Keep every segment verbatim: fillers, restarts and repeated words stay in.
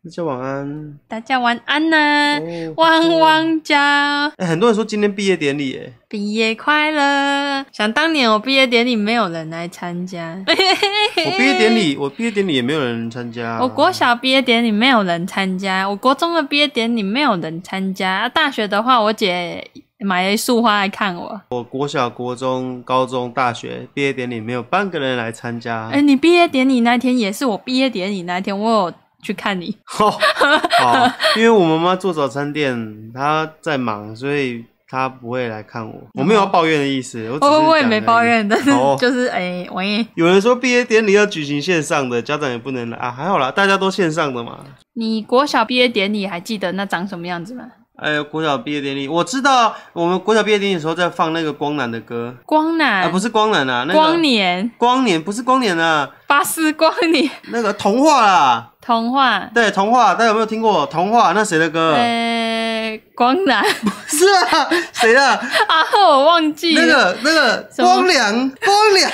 大家晚安。 大家晚安呐、啊哦！汪汪叫。哎、 欸，很多人说今天毕业典礼，哎， 毕业快乐！想当年我毕业典礼没有人来参加， 我毕业典礼，我毕业典礼也没有人参加。 我国小毕业典礼没有人参加，我国中的毕业典礼没有人参加。大学的话，我姐买了一束花来看我。 我国小、国中、高中、大学毕业典礼没有半个人来参加。 哎、欸，你毕业典礼那天也是我毕业典礼那天，我有去看你。 哦，好，因为我妈妈做早餐店，她在忙，所以她不会来看我。我没有要抱怨的意思，我只是我我也没抱怨，但是哦、 就是哎，我、欸、 有人说毕业典礼要举行线上的，家长也不能来啊，还好啦，大家都线上的嘛。 你国小毕业典礼还记得那长什么样子吗？ 哎，国小毕业典礼，我知道我们国小毕业典礼的时候在放那个光南的歌。 光南啊，不是光南啊，那个光年， 光年不是光年啊， 巴斯光年， 那个童话啦， 童话， 对，童话，大家有没有听过童话？那谁的歌？ 呃，光南， 不是啊，谁的？ 啊，我忘记了。 那个那个光良，光良，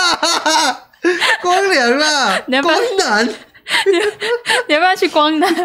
光良啦，光南。 你要不要去光南？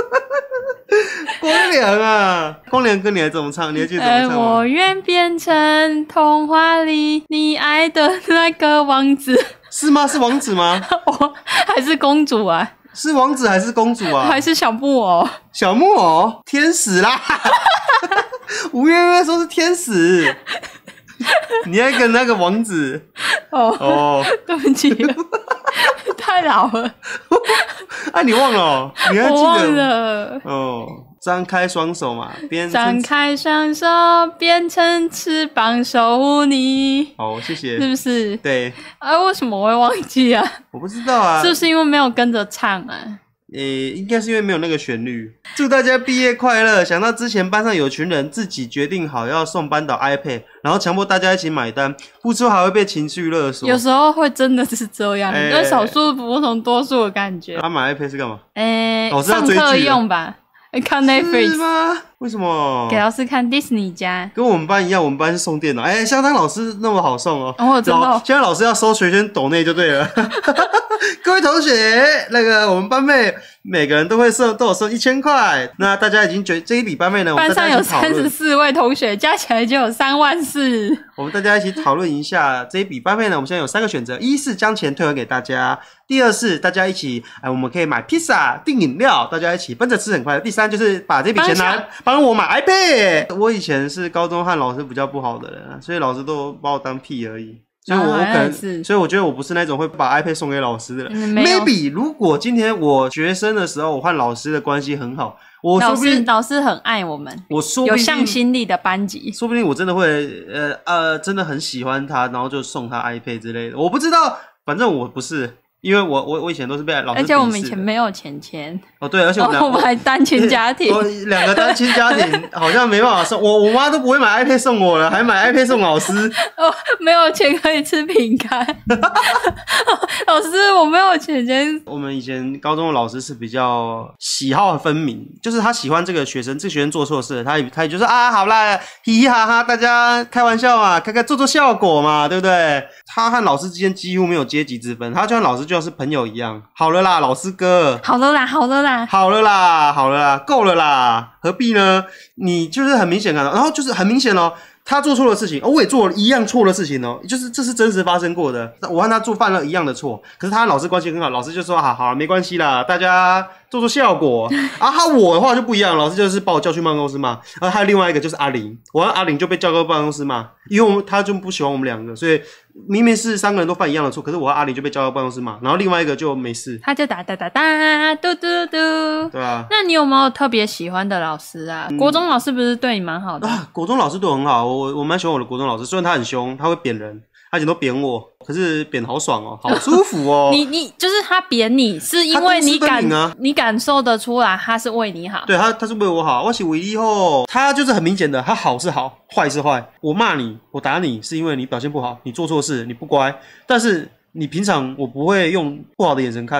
光良啊，光良歌你还怎么唱？你还记得怎么唱吗？ 呃、我愿变成童话里你爱的那个王子。 是吗？是王子吗？ 我还是公主啊？ 是王子还是公主啊？ 还是小木偶？ 小木偶，天使啦！吴月月说是天使，你还跟那个王子？ 哦哦，对不起。太老了， 啊！你忘了、哦？你还记得？ 我忘了。 哦，张开双手嘛，变成张开双手，变成翅膀守护你。 好，谢谢。 是不是？ 对。 啊，为什么我会忘记啊？ 我不知道啊。 是不是因为没有跟着唱啊？ 诶、欸，应该是因为没有那个旋律。祝大家毕业快乐！想到之前班上有群人自己决定好要送班导 iPad， 然后强迫大家一起买单，不出还会被情绪勒索。 有时候会真的是这样，因为少数服从多数的感觉。 他、啊、買 iPad 是干嘛？ 诶、欸， 老师要追剧上课用吧。看 Netflix 是吗？为什么？ 给老师看 Disney 家， 跟我们班一样，我们班是送电脑。哎、欸，相当老师那么好送哦。 哦，真的、哦。 现在老师要收学生抖内就对了。各位同学，那个我们班妹每个人都会送，都有送一千块。那大家已经觉这一笔班妹呢， 班上有三十四位同学，加起来就有三万四。 我们大家一起讨论一下这一笔班费呢。我们现在有三个选择：一是将钱退还给大家；第二是大家一起，哎，我们可以买披萨、订饮料，大家一起奔着吃很快乐；第三就是把这笔钱拿帮我买 iPad。我以前是高中和老师比较不好的人，所以老师都把我当屁而已。所以我，我可能、啊，所以我觉得我不是那种会把 iPad 送给老师的人。嗯、Maybe 如果今天我学生的时候，我和老师的关系很好，我说不定老师老师很爱我们， 我说不定有向心力的班级， 说不定我真的会呃呃真的很喜欢他，然后就送他 iPad 之类的。我不知道，反正我不是。因为我我我以前都是被老师鄙视的， 而且我们以前没有钱钱哦，对，而且我们、 哦、我们还单亲家庭， 我两个单亲家庭好像没办法送我，我妈都不会买 iPad 送我了，还买 iPad 送老师。 哦，没有钱可以吃饼干，老师我没有钱钱。 我们以前高中的老师是比较喜好分明，就是他喜欢这个学生，这个学生做错事，他也他也就说啊，好啦，嘻嘻哈哈，大家开玩笑嘛，开开做做效果嘛，对不对？他和老师之间几乎没有阶级之分，他就像老师就像是朋友一样。好了啦，老师哥， 好了啦，好了啦， 好了啦，好了啦，够了啦，何必呢？你就是很明显看到，然后就是很明显哦，他做错了事情，哦，我也做了一样错的事情哦，就是这是真实发生过的，我和他做犯了一样的错，可是他和老师关系很好，老师就说好好没关系啦，大家做做效果啊。他我的话就不一样，老师就是把我叫去办公室骂，然后还有另外一个就是阿玲，我和阿玲就被叫到办公室骂，因为我们他就不喜欢我们两个，所以明明是三个人都犯一样的错，可是我和阿玲就被叫到办公室骂，然后另外一个就没事， 他就打打打打嘟嘟嘟，对啊。 那你有没有特别喜欢的老师啊？嗯、国中老师不是对你蛮好的、 啊？国中老师对我很好，我我蛮喜欢我的国中老师，虽然他很凶，他会扁人。他以前都扁我，可是扁好爽哦，好舒服哦。 你你就是他扁你，是因为你感、啊、你感受得出来他是为你好。 对他他是为我好，我是为你好。他就是很明显的，他好是好，坏是坏。我骂你，我打你，是因为你表现不好，你做错事，你不乖。但是你平常我不会用不好的眼神看你。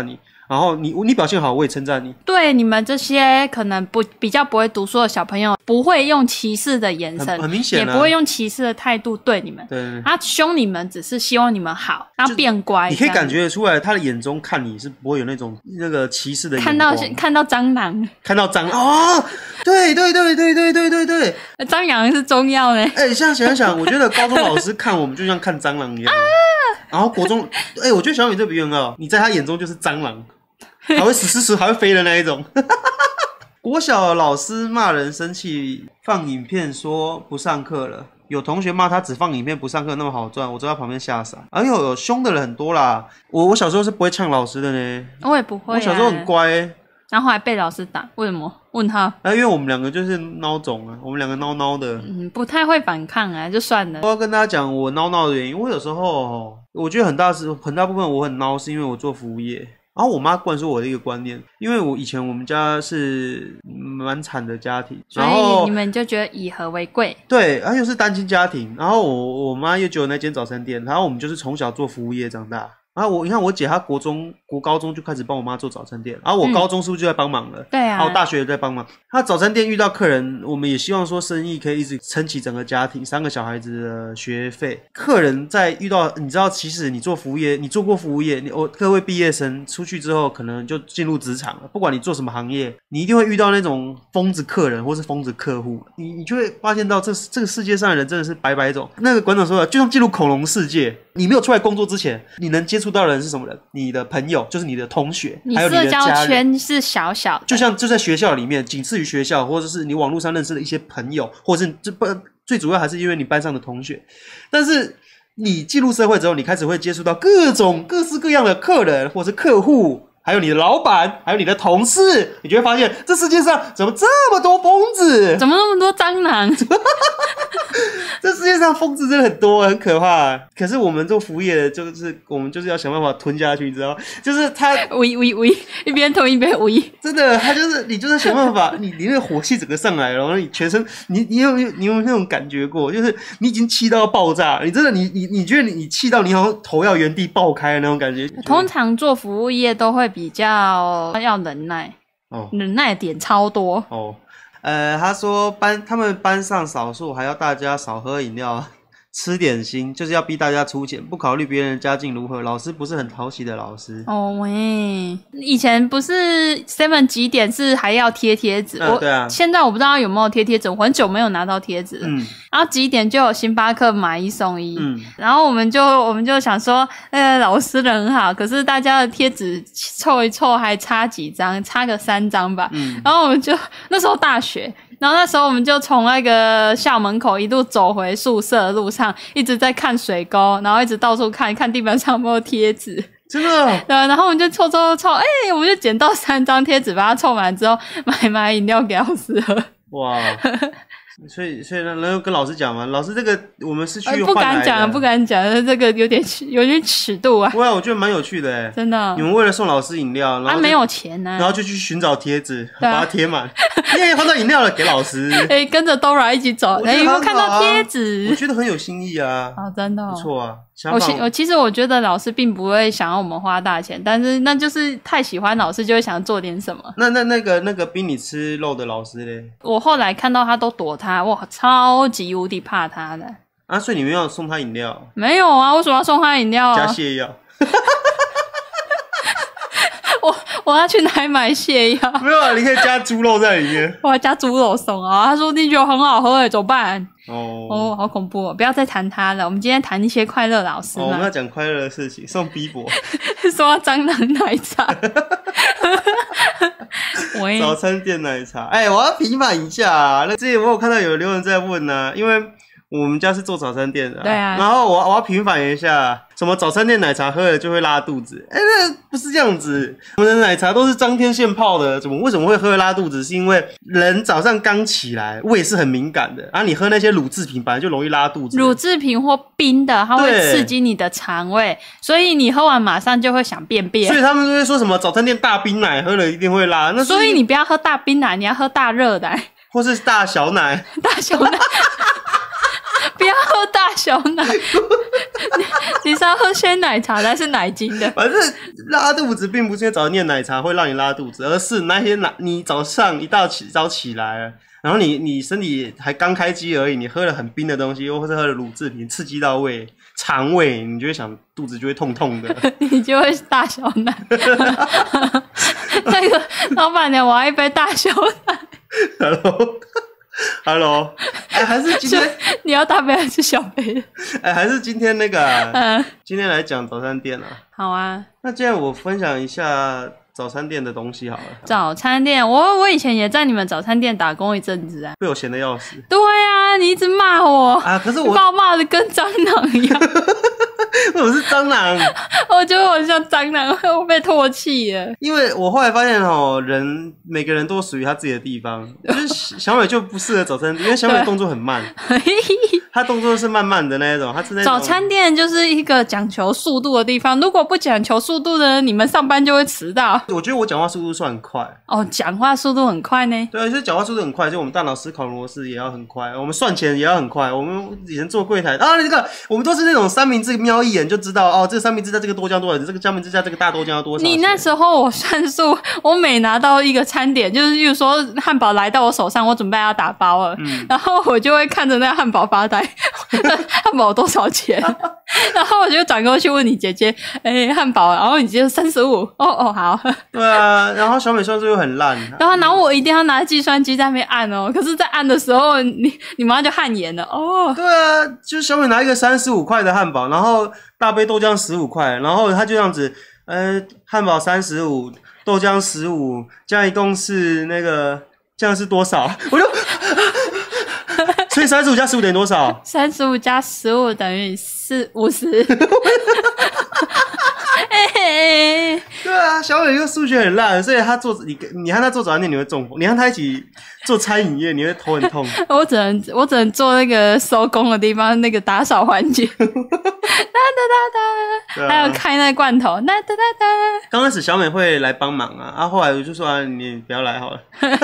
然后你你表现好，我也称赞你。 对你们这些可能不比较不会读书的小朋友，不会用歧视的眼神， 很很明显、啊， 也不会用歧视的态度对你们。 对，对， 他凶你们只是希望你们好，然后变乖。 你可以感觉得出来，他的眼中看你是不会有那种那个歧视的眼光。 看到看到蟑螂， 看到蟑螂哦，对对对对对对对对， 蟑螂是中药呢。 哎、欸，现在想想，我觉得高中老师看我们就像看蟑螂一样。啊、然后国中，哎、欸，我觉得小米这比喻很好，你在他眼中就是蟑螂，还会死死死还会飞的那一种。国小老师骂人生气，放影片说不上课了。有同学骂他只放影片不上课那么好赚，我坐在旁边吓傻。哎呦，有凶的人很多啦。我我小时候是不会呛老师的呢。 我也不会、啊。 我小时候很乖、欸。 然后还被老师打，为什么？问他。 啊，因为我们两个就是孬种啊，我们两个孬孬的。 嗯，不太会反抗啊，就算了。 我要跟大家讲我孬孬的原因，我有时候我觉得很大是很大部分我很孬，是因为我做服务业。然后我妈灌输我的一个观念，因为我以前我们家是蛮惨的家庭， 所以你们就觉得以和为贵。 对，然后又是单亲家庭，然后我我妈又只有那间早餐店，然后我们就是从小做服务业长大。然后我你看我姐她国中国高中就开始帮我妈做早餐店，然后我高中是不是就在帮忙了？嗯、 对啊， 然后我大学也在帮忙。她早餐店遇到客人，我们也希望说生意可以一直撑起整个家庭，三个小孩子的学费。客人在遇到你知道，其实你做服务业，你做过服务业，你我各位毕业生出去之后，可能就进入职场了。不管你做什么行业，你一定会遇到那种疯子客人或是疯子客户，你你就会发现到这这个世界上的人真的是百百种。那个馆长说的，就像进入恐龙世界。你没有出来工作之前，你能接触到的人是什么人？你的朋友，就是你的同学，还有你的家人。 社交圈是小小的， 就像就在学校里面，仅次于学校，或者是你网络上认识的一些朋友，或者是这不最主要还是因为你班上的同学。但是你进入社会之后，你开始会接触到各种各式各样的客人，或是客户。还有你的老板，还有你的同事，你就会发现这世界上怎么这么多疯子， 怎么那么多蟑螂？ 这世界上疯子真的很多，很可怕。可是我们做服务业的，就是我们就是要想办法吞下去，你知道吗？就是他喂喂喂，一边吞一边喂， 真的，他就是你就是想办法，你你那个火气整个上来了，然后你全身，你你有你有那种感觉过，就是你已经气到爆炸，你真的你你你觉得你你气到你好像头要原地爆开的那种感觉。 通常做服务业都会比较要忍耐，哦，忍耐点超多哦。呃，他说班他们班上少数还要大家少喝饮料、吃点心，就是要逼大家出钱，不考虑别人的家境如何。老师不是很讨喜的老师。 哦喂，以前不是 seven 几点是还要贴贴纸？ 啊，对啊。 现在我不知道有没有贴贴纸，我很久没有拿到贴纸了。嗯。然后几点就有星巴克买一送一。嗯。然后我们就我们就想说，呃，老师人很好，可是大家的贴纸凑一凑还差几张，差个三张吧。嗯。然后我们就那时候大学。然后那时候我们就从那个校门口一路走回宿舍的路上，一直在看水沟，然后一直到处看看地板上有没有贴纸。 真的？ 对，然后我们就凑凑凑，哎、欸，我们就捡到三张贴纸，把它凑满之后，买买饮料给老师喝。哇！ 所以，所以呢，能够跟老师讲吗？老师，这个我们是去换来的、 呃、不敢讲，不敢讲，这个有点有点尺度啊。 不会，我觉得蛮有趣的哎， 真的。 你们为了送老师饮料，然后、啊、 没有钱啊， 然后就去寻找贴纸，啊、把它贴满。耶，换到饮料了，给老师。 哎、欸，跟着 Dora 一起走，哎、啊，有没有看到贴纸？ 我觉得很有新意啊。 哦，真的、哦， 不错啊。 我其我其实我觉得老师并不会想要我们花大钱，但是那就是太喜欢老师，就会想做点什么。 那那那个那个逼你吃肉的老师嘞？ 我后来看到他都躲他，哇，超级无敌怕他的。 啊，所以你没有送他饮料？ 没有啊，为什么要送他饮料啊？ 加泻药。 我我要去哪里买泻药？ 没有啊，你可以加猪肉在里面。 我要加猪肉送啊！他说你觉得很好喝诶，怎么办？ 哦哦，好恐怖哦！不要再谈他了，我们今天谈一些快乐老师嘛。 哦，我们要讲快乐的事情，送逼博。 说蟑螂奶茶。 早餐店奶茶，哎、欸，我要平反一下啊！那之前我有看到有留言在问呢、啊，因为我们家是做早餐店的、啊， 对啊， 然后我我要平反一下，什么早餐店奶茶喝了就会拉肚子？哎、欸，那不是这样子，我们的奶茶都是当天现泡的，怎么为什么会喝拉肚子？是因为人早上刚起来，胃是很敏感的，啊，你喝那些乳制品本来就容易拉肚子， 乳制品或冰的，它会刺激你的肠胃，所以你喝完马上就会想便便。 所以他们就会说什么早餐店大冰奶喝了一定会拉，那所以你不要喝大冰奶，你要喝大热奶， 或是大小奶， 大小奶。不要喝大小奶， 你是要喝鲜奶茶的还是奶精的？ 反正拉肚子并不是因为早念奶茶会让你拉肚子，而是那些奶你早上一大早起来，然后你你身体还刚开机而已，你喝了很冰的东西，或是喝了乳制品，刺激到胃肠胃，你就会想肚子就会痛痛的， 你就会大小奶。那个老板娘，我要一杯大小奶。 Hello。Hello， 哎，还是今天你要大杯还是小杯的？ 哎，还是今天那个、啊，嗯，今天来讲早餐店啊。 好啊， 那既然我分享一下早餐店的东西好了。 早餐店，我我以前也在你们早餐店打工一阵子啊， 被我闲得要死。 对啊，你一直骂我啊，可是我把我骂的跟蟑螂一样。 我是蟑螂， 我觉得我像蟑螂，我被唾弃了。 因为我后来发现哦，人每个人都属于他自己的地方，就是小美就不适合早餐店，因为小美动作很慢，她动作是慢慢的那一种，她是那种早餐店就是一个讲求速度的地方，如果不讲求速度的，你们上班就会迟到。 我觉得我讲话速度算很快哦，讲话速度很快呢。 对，就是讲话速度很快，就我们大脑思考模式也要很快，我们算钱也要很快。我们以前做柜台啊，那个我们都是那种三明治瞄一眼就知道哦，这个三明治加这个多酱多少钱，这个三明治加这个大多酱要多少钱。 你那时候我算数，我每拿到一个餐点，就是比如说汉堡来到我手上，我准备要打包了，嗯、然后我就会看着那个汉堡发呆，汉堡多少钱？然后我就转过去问你姐姐，哎、欸，汉堡，然后你姐三十五，哦哦好。 对啊，然后小美算数又很烂， 然后然后我一定要拿计算机在那边按哦，可是，在按的时候，你你妈就汗颜了哦。 对啊，就是小美拿一个三十五块的汉堡，然后大杯豆浆十五块，然后她就这样子，呃，汉堡三十五，豆浆十五，这样一共是那个这样是多少？我就。所以三十五加十五等于多少？ 三十五加十五等于四五十。 对啊，小美又数学很烂，所以她做你你和她做早餐店你会中风，你和她一起做餐饮业你会头很痛。 我只能我只能做那个收工的地方那个打扫环节。哒哒哒哒，还有开那罐头。哒哒哒哒。 刚开始小美会来帮忙啊，啊后来我就说啊你不要来好了。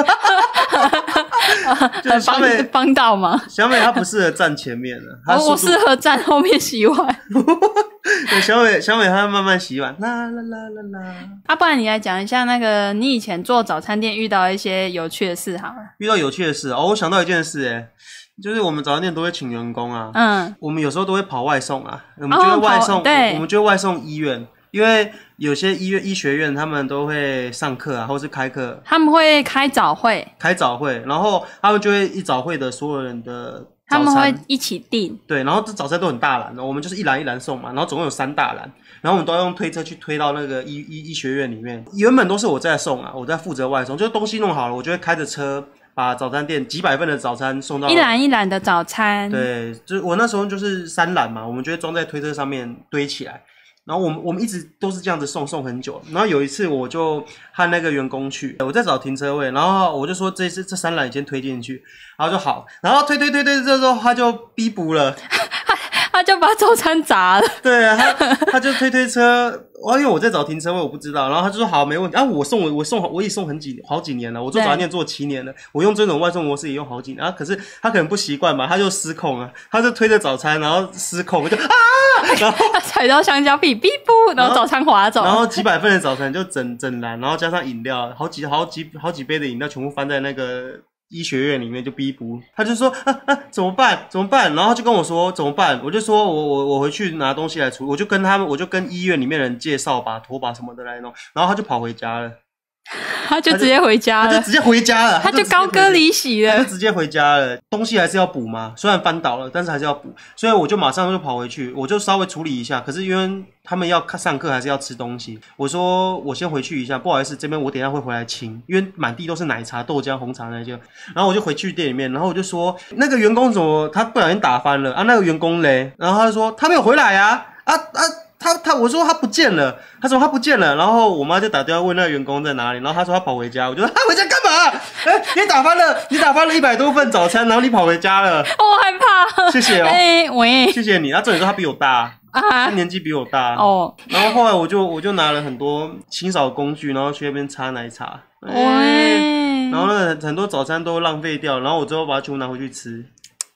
就是小美帮到吗？ 小美她不适合站前面的， 她我适合站后面洗碗。 对，小美小美她慢慢洗碗，啦啦啦啦啦。 啊，不然你来讲一下那个你以前做早餐店遇到一些有趣的事好了。 遇到有趣的事哦，我想到一件事哎，就是我们早餐店都会请员工啊，嗯，我们有时候都会跑外送啊，我们就会外送，哦、对，我们就会外送医院。因为有些医院医学院他们都会上课啊，或是开课， 他们会开早会， 开早会，然后他们就会一早会的所有人的早餐， 他们会一起订， 对，然后这早餐都很大篮，我们就是一篮一篮送嘛，然后总共有三大篮，然后我们都要用推车去推到那个医医医学院里面。原本都是我在送啊，我在负责外送，就是东西弄好了，我就会开着车把早餐店几百份的早餐送到一篮一篮的早餐， 对，就是我那时候就是三篮嘛，我们就会装在推车上面堆起来。然后我们我们一直都是这样子送送很久，然后有一次我就和那个员工去，我在找停车位，然后我就说这次这三篮你先推进去，然后就好，然后推推推推这时候他就逼补了， 他就把早餐砸了， 对啊，他他就推推车，因为我在找停车位我不知道，然后他就说好没问题，啊我送我我送我也送很几好几年了，我做早餐店做七年了，我用这种外送模式也用好几年，啊可是他可能不习惯吧，他就失控了，他就推着早餐然后失控就啊。然后他踩到香蕉皮，哔噗，然后早餐滑走， 然后几百份的早餐就整整篮，然后加上饮料，好几好几好几杯的饮料全部翻在那个医学院里面就逼补，他就说啊啊怎么办怎么办，然后就跟我说怎么办，我就说我我我回去拿东西来处理，我就跟他们我就跟医院里面的人借扫把拖把什么的来弄，然后他就跑回家了。 他就直接回家了， 他就直接回家了， 他就高歌离席了， 他就直接回家了。东西还是要补嘛，虽然翻倒了，但是还是要补，所以我就马上就跑回去，我就稍微处理一下。可是因为他们要上课还是要吃东西，我说我先回去一下，不好意思，这边我等一下会回来清，因为满地都是奶茶、豆浆、红茶那些。然后我就回去店里面，然后我就说那个员工怎么他不小心打翻了啊？那个员工嘞？然后他就说他没有回来啊啊啊！他他我说他不见了，他说他不见了，然后我妈就打电话问那个员工在哪里，然后他说他跑回家，我就说他回家干嘛？哎、欸，你打翻了，你打翻了一百多份早餐，然后你跑回家了， 我害怕。 谢谢哦， 哎、欸、喂， 谢谢你。他重点说他比我大啊，他年纪比我大哦。然后后来我就我就拿了很多清扫工具，然后去那边擦奶茶，喂、欸，然后呢很多早餐都浪费掉，然后我最后把它全部拿回去吃。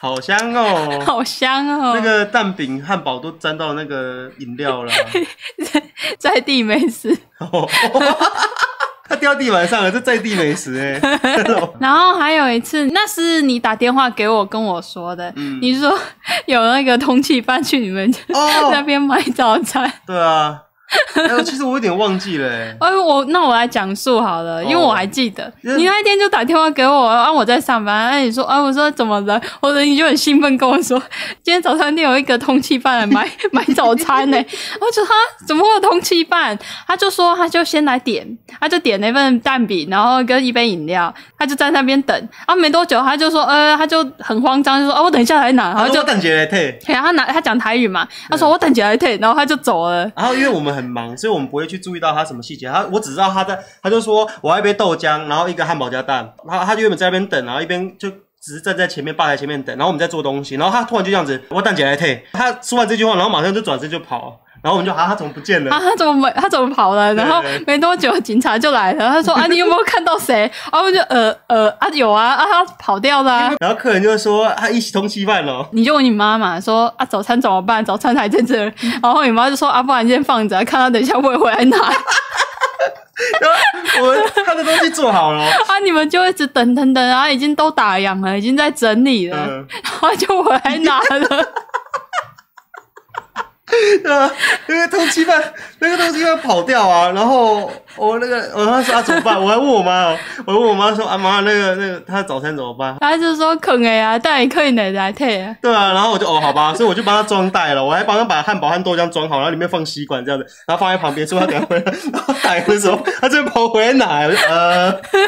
好香哦， 好香哦， 那个蛋饼、汉堡都沾到那个饮料了， 在地美食。 他掉地板上了，这在地美食哎、欸。 然后还有一次，那是你打电话给我跟我说的，嗯、你说有那个通缉犯去你们、哦、那边买早餐。 对啊。哎，其实我有点忘记了哎、 欸。我那我来讲述好了，因为我还记得、哦、你那一天就打电话给我，啊我在上班，哎、啊、你说啊我说怎么了，或者你就很兴奋跟我说，今天早餐店有一个通缉犯来买买早餐呢、欸，我就他怎么会有通缉犯？他就说他就先来点，他就点了一份蛋饼，然后跟一杯饮料，他就在那边等，啊没多久他就说呃他就很慌张，就说啊我等一下来拿，然后就等姐来退， 然后他拿他讲台语嘛，他说我等姐来退，然后他就走了， 然后因为我们很忙，所以我们不会去注意到他什么细节。他我只知道他在，他就说我要一杯豆浆，然后一个汉堡加蛋。他他就原本在那边等，然后一边就只是站在前面吧台前面等，然后我们在做东西，然后他突然就这样子，我蛋姐来退。他说完这句话，然后马上就转身就跑。然后我们就啊，他怎么不见了？ 啊，他怎么没？他怎么跑了？然后没多久，警察就来了。他说啊，你有没有看到谁？然后我就呃呃啊有啊啊，他跑掉了、啊。 然后客人就说他一起通缉犯了。 你就问你妈妈说啊，早餐怎么办？早餐还在这儿。然后你妈就说啊，不然先放着，看他等一下会不会回来拿。 然后我他的东西做好了， 啊，你们就一直等等等，然后已经都打烊了，已经在整理了，嗯、然后就回来拿了。 对啊，那个通缉犯，那个通缉犯跑掉啊，然后我那个我他说啊怎么办？我还问我妈哦，我问我妈说啊妈，那个那个他的早餐怎么办？ 他就说啃哎呀，但也可以拿来退啊。 对啊，然后我就哦好吧，所以我就帮他装袋了，我还帮他把汉堡和豆浆装好，然后里面放吸管这样子，然后放在旁边，说他等下回来，然后打烊的时候他就跑回来拿，我就呃。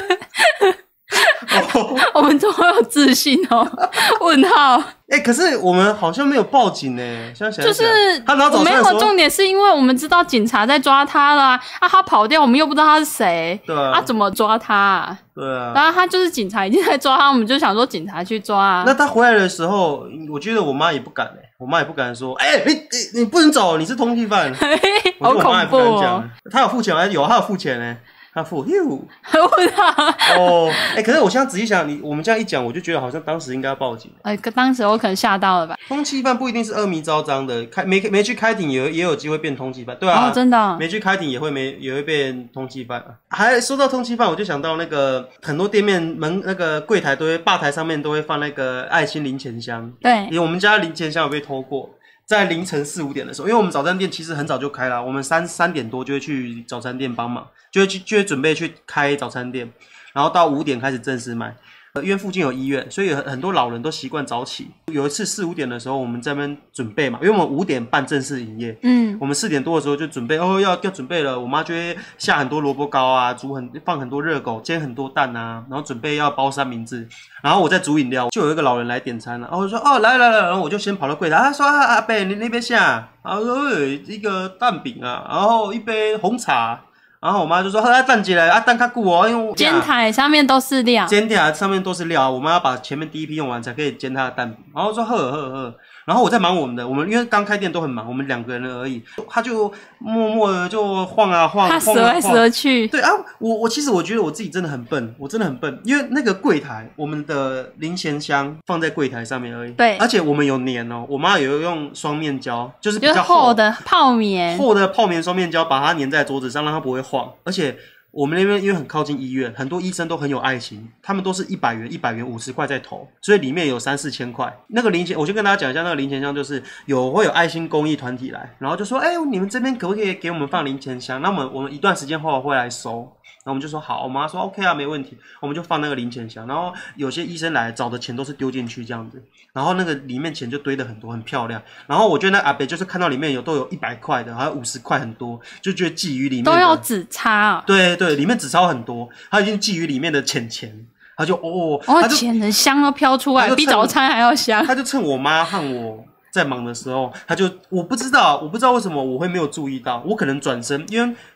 哦、我们怎么有自信哦？问号。 哎、欸，可是我们好像没有报警呢。想想就是他拿早餐的时候， 没有重点是因为我们知道警察在抓他了啊，啊他跑掉，我们又不知道他是谁， 对啊， 啊怎么抓他啊？ 对啊， 然后他就是警察已经在抓他，我们就想说警察去抓啊。 那他回来的时候，我觉得我妈也不敢哎，我妈也不敢说，哎、欸，你你你不能走，你是通缉犯， 好恐怖哦。 他有付钱吗？有，他有付钱呢。他付，哟， 问他哦，哎、欸，可是我现在仔细想，你我们这样一讲，我就觉得好像当时应该要报警。 哎、欸，当时我可能吓到了吧？ 通缉犯不一定是恶名昭彰的，开没没去开庭也也有机会变通缉犯，对啊， 哦、真的、哦， 没去开庭也会没也会变通缉犯。还说到通缉犯，我就想到那个很多店面门那个柜台都会吧台上面都会放那个爱心零钱箱， 对， 因为我们家零钱箱有被偷过。在凌晨四五点的时候，因为我们早餐店其实很早就开了，我们三三点多就会去早餐店帮忙，就会去就会准备去开早餐店，然后到五点开始正式卖。呃，因为附近有医院，所以很多老人都习惯早起。有一次四五点的时候，我们在那边准备嘛，因为我们五点半正式营业，嗯，我们四点多的时候就准备，哦，要要准备了。我妈就会下很多萝卜糕啊，煮很放很多热狗，煎很多蛋啊，然后准备要包三明治。然后我在煮饮料，就有一个老人来点餐了，然后我就说哦来来来，然后我就先跑到柜台，他说啊阿伯你那边下，然后说一个蛋饼啊，然后一杯红茶。然后我妈就说：“他蛋起来啊，蛋较久哦，因为煎台上面都是料， 煎台上面都是料，我妈要把前面第一批用完才可以煎她的蛋饼。”然后说：“呵呵呵。”然后我在忙我们的，我们因为刚开店都很忙，我们两个人而已，他就默默的就晃啊晃， 他折来折去。 对啊，我我其实我觉得我自己真的很笨，我真的很笨，因为那个柜台，我们的零钱箱放在柜台上面而已。 对， 而且我们有粘哦，我妈有用双面胶，就是比较厚， 就是厚的泡棉， 厚的泡棉双面胶，把它粘在桌子上，让它不会晃，而且。我们那边因为很靠近医院，很多医生都很有爱心，他们都是一百元、一百元、五十块在投，所以里面有三四千块。那个零钱，我就跟大家讲一下，那个零钱箱就是有会有爱心公益团体来，然后就说，哎、欸，你们这边可不可以给我们放零钱箱？那我们我们一段时间后会来收。然后我们就说好，我妈说 OK 啊，没问题，我们就放那个零钱箱。然后有些医生来找的钱都是丢进去这样子，然后那个里面钱就堆得很多，很漂亮。然后我觉得那阿伯就是看到里面有都有一百块的，还有五十块很多，就觉得觊觎里面的都要纸钞啊。 对对，里面纸钞很多，他已经觊觎里面的钱钱，他就哦哦，钱的香都飘出来，比早餐还要香。 他就趁我妈和我在忙的时候，他就我不知道，我不知道为什么我会没有注意到，我可能转身，因为。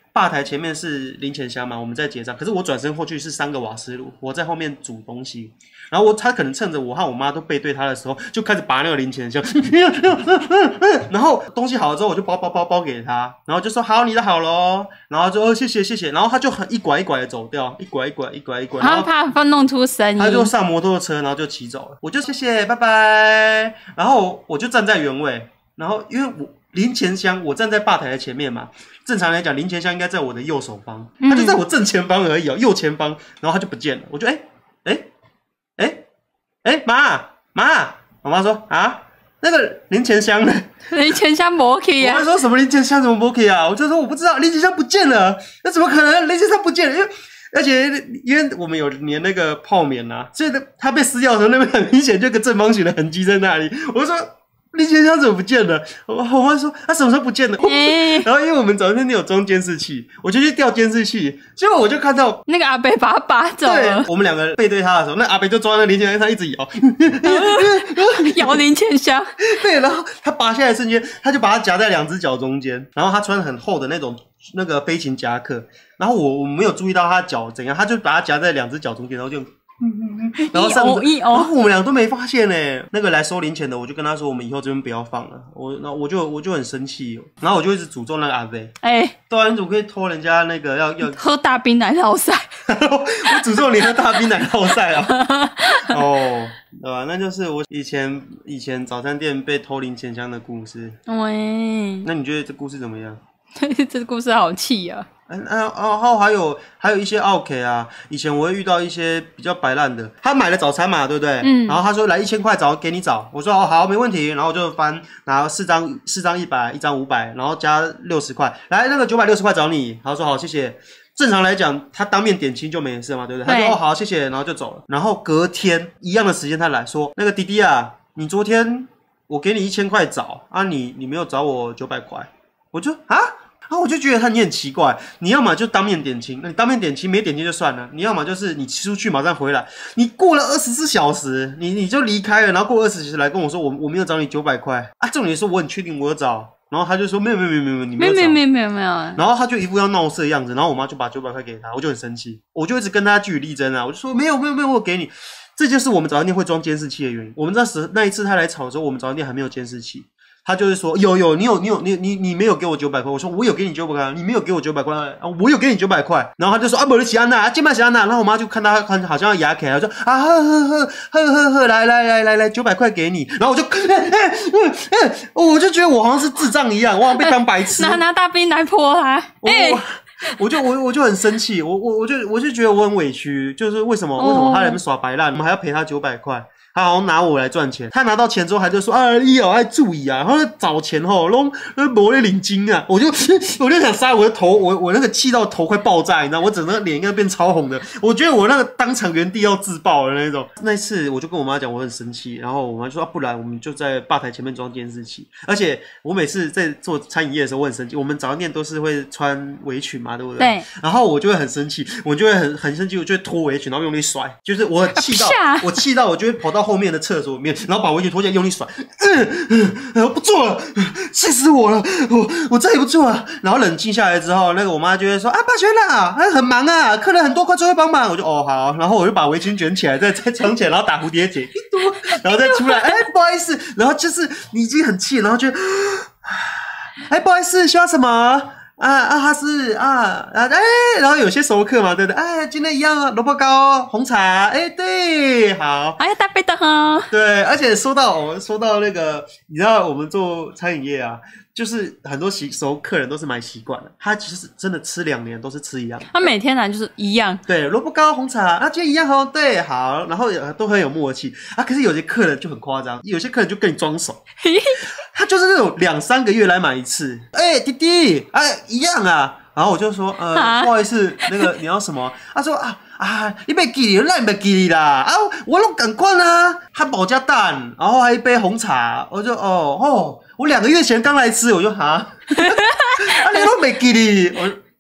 吧台前面是零钱箱嘛，我们在结账，可是我转身过去是三个瓦斯炉，我在后面煮东西，然后我他可能趁着我和我妈都背对他的时候，就开始拔那个零钱箱，然后东西好了之后，我就包包包包给他，然后就说好，你的好咯，然后就哦谢谢谢谢，然后他就很一拐一拐的走掉，一拐一拐一拐一拐，然后他怕弄出声音， 他就上摩托车，然后就骑走了，我就谢谢拜拜，然后我就站在原位，然后因为我零钱箱我站在吧台的前面嘛。正常来讲，零钱箱应该在我的右手方，他就在我正前方而已哦，右前方，然后他就不见了。我就哎哎哎哎妈妈，我妈说啊，那个零钱箱呢？ 零钱箱没去啊！ 我妈说什么零钱箱怎么没去啊？我就说我不知道，零钱箱不见了，那怎么可能？零钱箱不见了，因为而且因为我们有粘那个泡棉啊，所以它被撕掉的时候，那边很明显就有个正方形的痕迹在那里。我说。零钱箱怎么不见了？我我妈说他什么时候不见了？欸、然后因为我们早餐店有装监视器，我就去调监视器，结果我就看到那个阿伯把他拔走了。 对，我们两个背对他的时候，那阿伯就抓在那零钱箱上一直摇， 摇零钱箱。 对，然后他拔下来的瞬间，他就把它夹在两只脚中间，然后他穿很厚的那种那个飞行夹克，然后我我没有注意到他脚怎样，他就把它夹在两只脚中间，然后就。然后上次，然后我们俩都没发现呢、欸。那个来收零钱的，我就跟他说，我们以后这边不要放了。我，然后我就我就很生气，然后我就一直诅咒那个阿伯。哎、欸，对啊，你怎么可以偷人家那个要要喝大冰奶酪赛？ 我诅咒你喝大冰奶酪赛啊！哦，对吧？那就是我以前以前早餐店被偷零钱箱的故事。喂，那你觉得这故事怎么样？ 这故事好气啊！ 嗯嗯哦，还有还有一些奥 K 啊，以前我会遇到一些比较白烂的，他买了早餐嘛，对不对？嗯。然后他说来一千块找给你找，我说哦好没问题，然后我就翻拿四张四张一百，一张五百，然后加六十块，来那个九百六十块找你，他说好谢谢。正常来讲，他当面点清就没事嘛，对不对？他说哦好谢谢，然后就走了。然后隔天一样的时间他来说，那个弟弟啊，你昨天我给你一千块找啊，你你没有找我九百块，我就啊。然后我就觉得他你很奇怪，你要么就当面点清，那你当面点清没点清就算了，你要么就是你出去马上回来，你过了二十四小时，你你就离开了，然后过二十四小时来跟我说我我没有找你九百块啊，重点说我很确定我有找，然后他就说没有没有没有没有你没有找， 没有没有没有没有，然后他就一副要闹事的样子，然后我妈就把九百块给他，我就很生气，我就一直跟他据理力争啊，我就说没有没有没有我给你，这就是我们早餐店会装监视器的原因。我们那时那一次他来吵的时候，我们早餐店还没有监视器。他就是说有有你有你有你你你没有给我九百块，我说我有给你九百块，你没有给我九百块啊，我有给你九百块，然后他就说啊，没得起安娜，今晚起安娜，然后我妈就看他看好像要牙起来，说啊呵呵呵呵呵呵，来来来来来九百块给你，然后我就，欸欸欸、我就觉得我好像是智障一样，我好像被当白痴， 拿拿大冰来泼他，哎。 我就我我就很生气，我我我就我就觉得我很委屈，就是为什么、哦、为什么他在那边耍白烂，我们还要赔他九百块，他好像拿我来赚钱，他拿到钱之后还就说啊，你要爱注意啊，然后找钱吼，拢没在领金啊，我就我就想杀我的头，我我那个气到头快爆炸，你知道，我整个脸应该变超红的，我觉得我那个当场原地要自爆的那种。那一次我就跟我妈讲我很生气，然后我妈就说、啊、不然我们就在吧台前面装监视器，而且我每次在做餐饮业的时候我很生气，我们早餐店都是会穿围裙嘛。对不对？对，然后我就会很生气，我就会很很生气，我就会脱围裙，然后用力甩，就是我气到，啊、我气到，我就会跑到后面的厕所里面，然后把围裙脱下来用力甩，嗯嗯，我不做了，气死我了，我我再也不做了。然后冷静下来之后，那个我妈就会说啊，霸轩啊，很忙啊，客人很多，快出来帮忙。我就哦好，然后我就把围裙卷起来，再再藏起来，然后打蝴蝶结，然后再出来，哎不好意思，然后就是你已经很气，然后就，哎不好意思，需要什么？啊啊，他是啊啊哎，然后有些熟客嘛，对不对？哎，今天一样啊，萝卜糕、红茶，哎，对，好， 哎呀，大杯的哈。 对，而且说到我们说到那个，你知道我们做餐饮业啊，就是很多习熟客人都是买习惯了，他其实真的吃两年都是吃一样的， 他每天来就是一样， 对，萝卜糕、红茶，啊，今天一样哦，对，好，然后都很有默契啊。可是有些客人就很夸张，有些客人就跟你装熟。他就是那种两三个月来买一次，哎、欸，弟弟，哎、啊，一样啊。然后我就说，呃，啊、不好意思，那个你要什么？他说啊啊，你别记你，那你别记你啦。啊，我都赶快啦，汉堡加蛋，然后还一杯红茶。我就哦哦，我两个月前刚来吃，我就哈，啊，你都没记你，我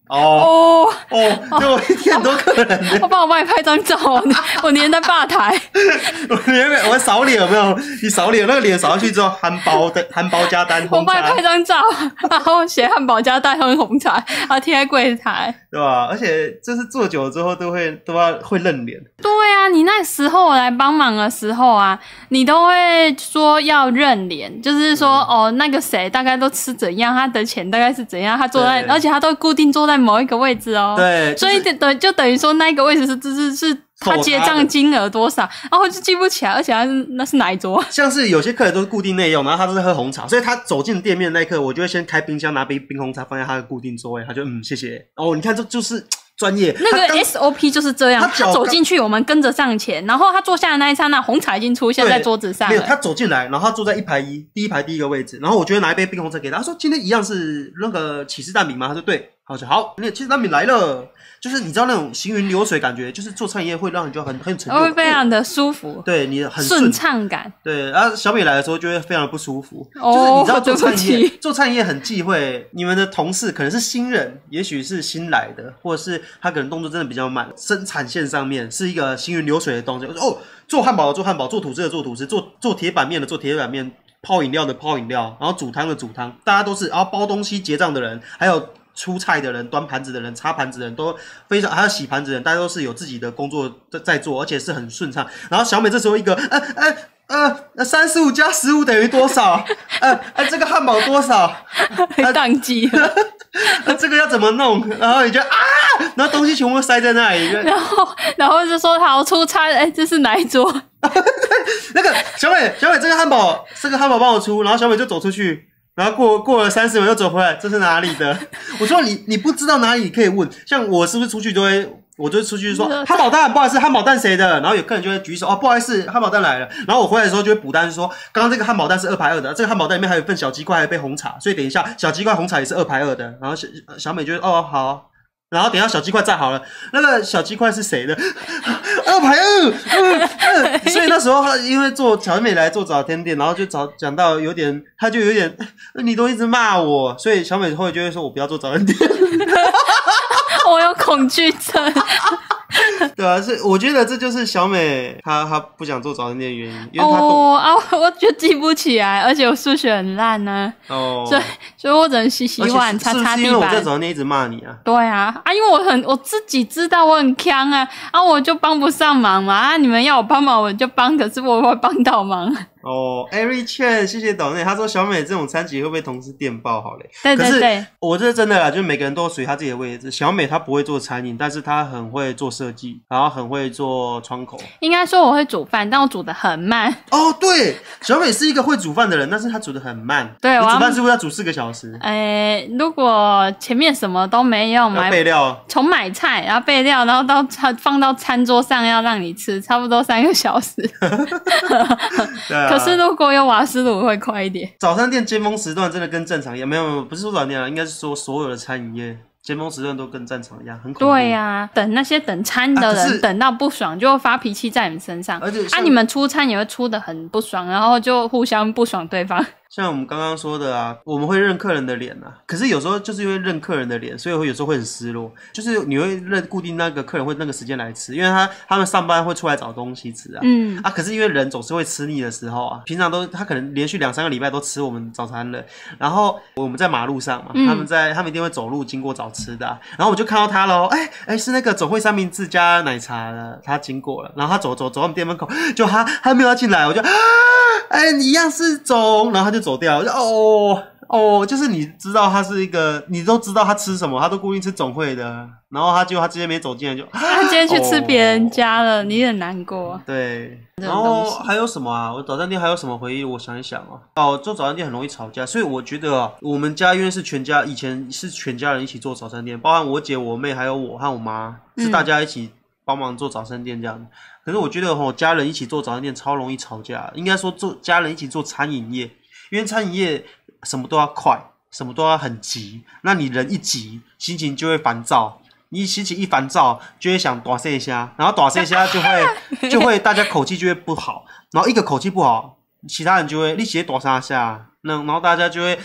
哦哦，就我一天很多客人， 我帮我帮你拍张照，我粘在吧台。 我粘我扫脸有没有？你扫脸那个脸扫下去之后，汉堡的汉堡加蛋红茶， 我帮你拍张照，然后写汉堡加蛋和红茶，然后贴在柜台， 对吧？而且就是做久了之后都会都要会认脸。 对啊，你那时候我来帮忙的时候啊，你都会说要认脸，就是说、嗯、哦那个谁大概都吃怎样，他的钱大概是怎样，他坐在，而且他都固定坐在某一个位置哦。 对， 所以等就等于说那一个位置是是是他结账金额多少，然后就记不起来，而且他是那是哪一桌？ 像是有些客人都是固定内用，然后他都是喝红茶，所以他走进店面那一刻，我就会先开冰箱拿杯冰红茶放在他的固定座位，他就嗯谢谢。哦，你看这就是专业。 那个 S O P 就是这样，他, 他走进去，我们跟着上前，然后他坐下的那一刹那，红茶已经出现在桌子上了。 没有，他走进来，然后他坐在一排一，第一排第一个位置，然后我就会拿一杯冰红茶给他，他说今天一样是那个起司蛋饼吗？他说对，好就好，那个起司蛋饼来了。就是你知道那种行云流水感觉，就是做餐饮业会让你就很很有成就感， 会非常的舒服， 对你很顺畅感。 对，然后小美来的时候就会非常的不舒服，哦、就是你知道做餐饮业，做餐饮业很忌讳你们的同事可能是新人，也许是新来的，或者是他可能动作真的比较慢，生产线上面是一个行云流水的东西。哦，做汉堡的做汉堡，做吐司的做吐司，做做铁板面的做铁板面，泡饮料的泡饮料，然后煮汤的煮汤，大家都是，然后包东西结账的人，还有出菜的人、端盘子的人、擦盘子的人都非常，还有洗盘子的人，大家都是有自己的工作在做，而且是很顺畅。然后小美这时候一个，呃呃呃，三十五加十五等于多少？呃呃，这个汉堡多少？ 宕机了。 呃，这个要怎么弄？然后你就啊，然后东西全部塞在那里， 然后然后就说好出差，哎，这是哪一桌？ 那个小美，小美，这个汉堡，这个汉堡帮我出，然后小美就走出去。然后过过了三十秒又走回来，这是哪里的？我说你你不知道哪里可以问，像我是不是出去就会，我就出去说汉堡蛋，不好意思，汉堡蛋谁的？然后有客人就会举手，哦，不好意思，汉堡蛋来了。然后我回来的时候就会补单说，刚刚这个汉堡蛋是二排二的，这个汉堡蛋里面还有一份小鸡块，还有一杯红茶，所以等一下小鸡块红茶也是二排二的。然后小小美就会哦好。然后等一下小鸡块炸好了，那个小鸡块是谁的？二排二、嗯嗯，所以那时候因为做小美来做早餐店，然后就找讲到有点，他就有点，你都一直骂我，所以小美后来就会说我不要做早餐店。 我有恐惧症。 对啊，是我觉得这就是小美她她不想做早餐店的原因，因为她哦啊，我就记不起来，而且我数学很烂呢、啊，哦，所以所以我只能洗洗碗、擦擦地板。是不是因为我在早餐店一直骂你啊？ 对啊，啊，因为我很我自己知道我很强啊，啊，我就帮不上忙嘛，啊，你们要我帮忙我就帮，可是我会帮到忙。 哦 ，Eric Chen， 谢谢岛内，他说小美这种餐级会不会同事电报好嘞？ 对对对， 我这是真的啦，就是每个人都属于他自己的位置。小美她不会做餐饮，但是她很会做设计，然后很会做窗口。 应该说我会煮饭，但我煮的很慢。 哦，对，小美是一个会煮饭的人，但是她煮的很慢。 对， 你煮饭是不是要煮四个小时？ 诶、欸，如果前面什么都没有，买备料， 从买菜，然后备料，然后到放到餐桌上要让你吃，差不多三个小时。 对啊。 可是如果有瓦斯炉会快一点。 早餐店尖峰时段真的跟正常一样，没有没有，不是说早餐店啊，应该是说所有的餐饮业尖峰时段都跟正常一样，很恐怖。 对呀、啊，等那些等餐的人、啊、等到不爽就会发脾气在你们身上， 而且啊，你们出餐也会出得很不爽，然后就互相不爽对方。 像我们刚刚说的啊，我们会认客人的脸啊，可是有时候就是因为认客人的脸，所以会有时候会很失落。就是你会认固定那个客人会那个时间来吃，因为他他们上班会出来找东西吃啊，嗯啊，可是因为人总是会吃腻的时候啊，平常都他可能连续两三个礼拜都吃我们早餐了，然后我们在马路上嘛，嗯、他们在他们一定会走路经过找吃的、啊，然后我就看到他咯，哎哎是那个总会三明治加奶茶的，他经过了，然后他走走走到我们店门口，就他他没有要进来，我就啊，哎你一样是总，然后他就走掉，我就哦。哦哦，就是你知道他是一个，你都知道他吃什么，他都固定吃总会的，然后他就他直接没走进来就， 他今天去吃别人家了，哦、你很难过。 对，然后还有什么啊？我早餐店还有什么回忆？我想一想啊，哦，做早餐店很容易吵架，所以我觉得啊，我们家因为是全家，以前是全家人一起做早餐店，包含我姐、我妹还有我和我妈，是大家一起帮忙做早餐店这样。嗯、可是我觉得吼，家人一起做早餐店超容易吵架，应该说做家人一起做餐饮业。因为餐饮业什么都要快，什么都要很急，那你人一急，心情就会烦躁。你心情一烦躁，就会想大声一下，然后大声一下就会就会大家口气就会不好，然后一个口气不好，其他人就会你写大声下，那然后大家就会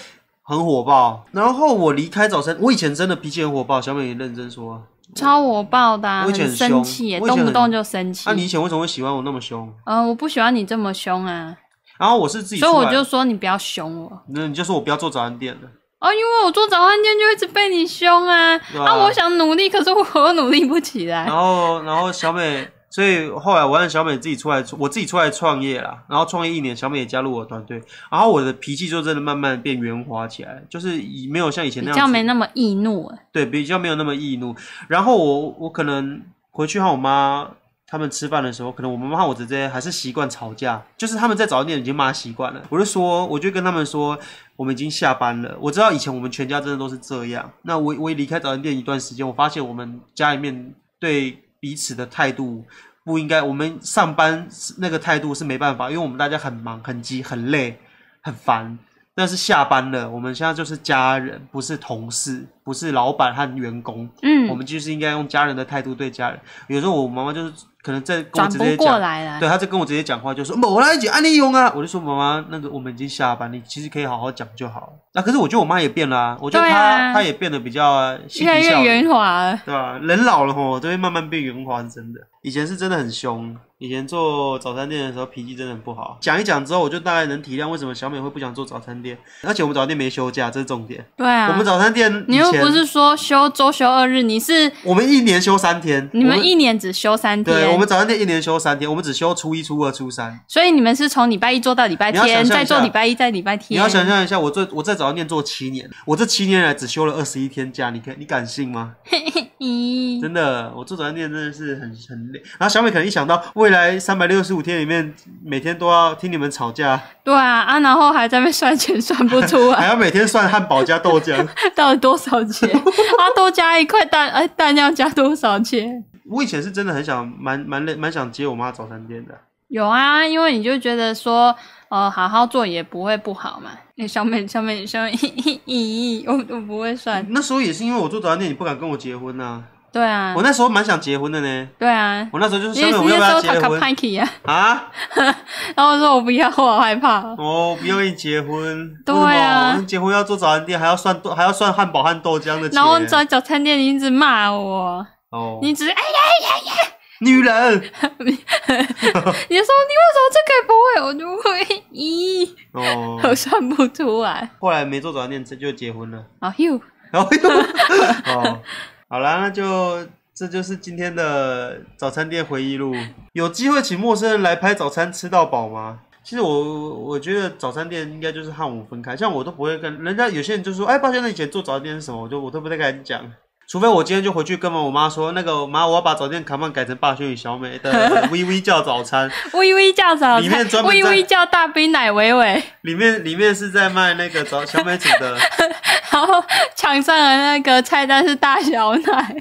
很火爆。然后我离开早餐，我以前真的脾气很火爆，小美也认真说。 超火爆的、啊， 我以前很生气耶，动不动就生气。 那、啊、你以前为什么会喜欢我那么凶？ 嗯、呃，我不喜欢你这么凶啊。 然后我是自己出来， 所以我就说你不要凶我。 那你就说我不要做早餐店了。 哦，因为我做早餐店就一直被你凶啊。啊, 啊，我想努力，可是我又努力不起来。 然后，然后小美。所以后来我让小美自己出来，我自己出来创业啦。然后创业一年，小美也加入我的团队。然后我的脾气就真的慢慢变圆滑起来，就是没有像以前那样子， 比较没那么易怒。 对，比较没有那么易怒。然后我我可能回去和我妈他们吃饭的时候，可能我妈妈和我姐姐还是习惯吵架，就是他们在早餐店已经骂习惯了。我就说，我就跟他们说，我们已经下班了。我知道以前我们全家真的都是这样。那我我也离开早餐店一段时间，我发现我们家里面对彼此的态度不应该，我们上班那个态度是没办法，因为我们大家很忙、很急、很累、很烦。但是下班了，我们现在就是家人，不是同事，不是老板和员工。嗯，我们就是应该用家人的态度对家人。有时候我妈妈就是可能在跟我直接讲，对，她在跟我直接讲话，就说：“我来一起按利用啊！”我就说：“妈妈，那个我们已经下班，你其实可以好好讲就好了。”那、啊、可是我觉得我妈也变了啊，我觉得她她、啊、也变得比较越来越圆滑了， 对吧？人老了吼，都会慢慢变圆滑，是真的。以前是真的很凶。以前做早餐店的时候脾气真的很不好，讲一讲之后我就大概能体谅为什么小美会不想做早餐店，而且我们早餐店没休假，这是重点。 对啊， 我们早餐店以前你又不是说休周休二日，你是我们一年休三天， 你们一年只休三天。 对，我们早餐店一年休三天，我们只休初一、初二、初三。 所以你们是从礼拜一做到礼拜天，再做礼拜一，再礼拜天。 你要想象一下，我做我在早餐店做七年，我这七年来只休了二十一天假，你看你敢信吗？真的，我做早餐店真的是很很累。然后小美可能一想到未来三百六十五天里面，每天都要听你们吵架， 对啊啊，然后还在那边算钱算不出来， 还要每天算汉堡加豆浆到底多少钱？啊，多加一块蛋，哎，蛋要加多少钱？ 我以前是真的很想，蛮蛮累，蛮想接我妈早餐店的。 有啊，因为你就觉得说，呃，好好做也不会不好嘛。欸、小美，小美，小美，咦，我我不会算。 那时候也是因为我做早餐店，你不敢跟我结婚啊。 对啊， 我那时候蛮想结婚的呢。 对啊， 我那时候就是小美，我要不要结婚？ 啊， 啊然后我说我不要，我好害怕。 哦，不愿意结婚。 对啊， 结婚要做早餐店，还要算还要算汉堡和豆浆的钱。 然后在早餐店你一直骂我，哦，你只是哎呀呀呀。 女人，你说你为什么这个不会，我就会咦，哦，我算不出来。 后来没做早餐店就结婚了。 哦哟， 哦哟，哦，好啦，那就这就是今天的早餐店回忆录。有机会请陌生人来拍早餐吃到饱吗？其实我我觉得早餐店应该就是和我分开，像我都不会跟人家，有些人就说，哎，抱歉，那以前做早餐店是什么，我就我都不太敢讲。除非我今天就回去跟我妈说，那个妈，我要把早店卡曼改成霸轩与小美的微微叫早餐， 微微叫早餐， 里面专门微微叫大冰奶维维， 里面里面是在卖那个早小美煮的， 然后墙上的那个菜单是大小奶。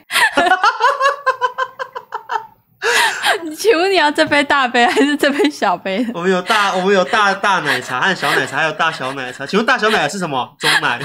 请问你要这杯大杯还是这杯小杯？ 我们有大，我们有大大奶茶和小奶茶，还有大小奶茶。请问大小奶是什么？中奶。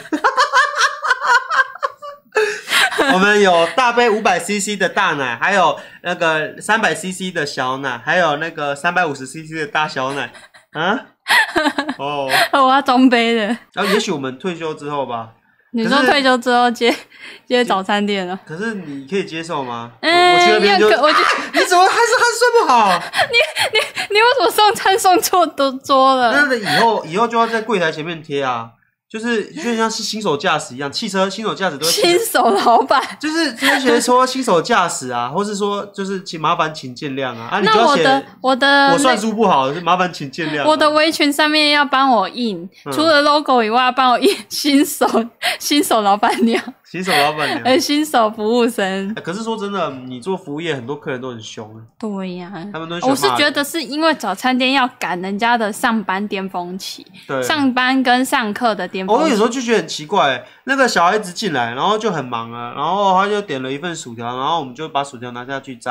我们有大杯五百 C C 的大奶，还有那个三百 C C 的小奶，还有那个三百五十 C C 的大小奶啊。哦， 我要中杯的。 然后也许我们退休之后吧。 你说退休之后接接早餐店了？ 可是你可以接受吗？ 嗯， 我去那边就， 我就你怎么还是还睡不好？ 你你你为什么送餐送错都桌了？ 那以后以后就要在柜台前面贴啊。就是就像是新手驾驶一样，汽车新手驾驶都会新手老板， 就是就会写说新手驾驶啊，或是说就是请麻烦请见谅啊。啊，你就要写那我的我的我算术不好，是麻烦请见谅、啊。 我的围裙上面要帮我印，嗯、除了 logo 以外，要帮我印新手新手老板娘。 新手老板娘， 呃，新手服务生、 欸。可是说真的，你做服务业，很多客人都很凶。 对呀、啊， 他们都很凶。 我是觉得是因为早餐店要赶人家的上班巅峰期， 对， 上班跟上课的巅峰期。 我有时候就觉得很奇怪，那个小孩子进来，然后就很忙啊，然后他就点了一份薯条，然后我们就把薯条拿下去炸。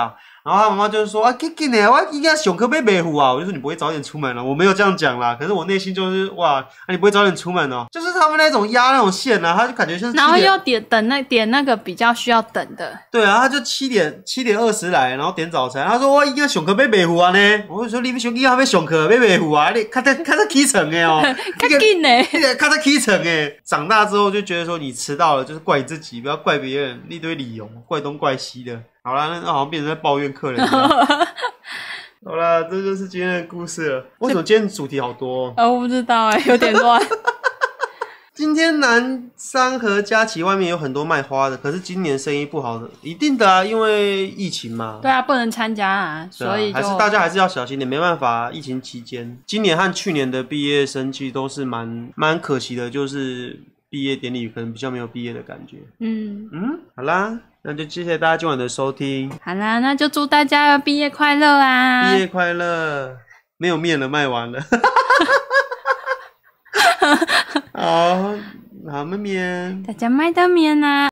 然后他妈妈就是说啊，紧紧的，我应该上课被白虎啊。我就说你不会早点出门了，我没有这样讲啦。可是我内心就是哇，啊、你不会早点出门哦。就是他们那种压那种线啊，他就感觉像。 然后又点等那点那个比较需要等的。 对啊，他就七点七点二十来，然后点早餐。他说我应该上课被白虎啊呢。我就说你们上课还没上课被白虎啊？你看他看他起床的哦， 较紧的， 你看他起床的。长大之后就觉得说你迟到了就是怪你自己，不要怪别人，一堆理由，怪东怪西的。好啦，那好像变成在抱怨客人。好啦，这就是今天的故事了。为什么今天主题好多？ 呃，我不知道哎、欸，有点乱。 今天南山和佳琪外面有很多卖花的，可是今年生意不好的，一定的啊，因为疫情嘛。 对啊，不能参加啊，所以就还是大家还是要小心点，没办法，疫情期间，今年和去年的毕业生其实都是蛮蛮可惜的，就是毕业典礼可能比较没有毕业的感觉。嗯嗯，好啦。那就谢谢大家今晚的收听。 好啦，那就祝大家毕业快乐啊！ 毕业快乐！没有面了，卖完了。好，好，面面， 大家买到面啊！